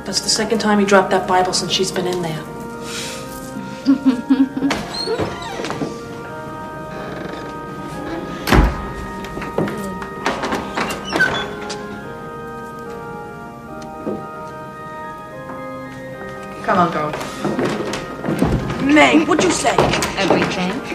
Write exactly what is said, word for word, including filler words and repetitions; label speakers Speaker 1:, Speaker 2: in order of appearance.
Speaker 1: That's the second time he dropped that Bible since she's been in there.
Speaker 2: Come on, girl.
Speaker 1: May, what'd you say?
Speaker 3: Everything.